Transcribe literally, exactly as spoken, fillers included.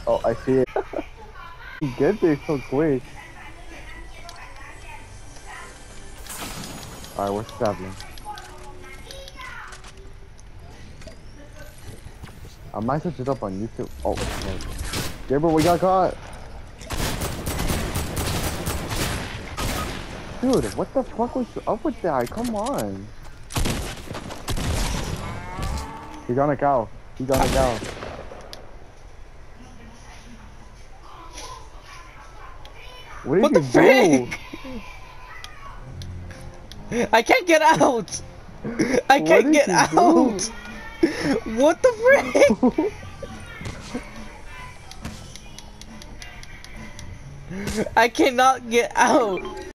Oh, I see it. You get there so quick. Alright, we're traveling. I might search it up on YouTube. Oh, no. Gabriel, we got caught. Dude, what the fuck was up with that? Come on. He's on a cow. He's on a cow. What did What you the frick? do? I can't get out! I What can't did get you out! do? What the frick? I cannot get out!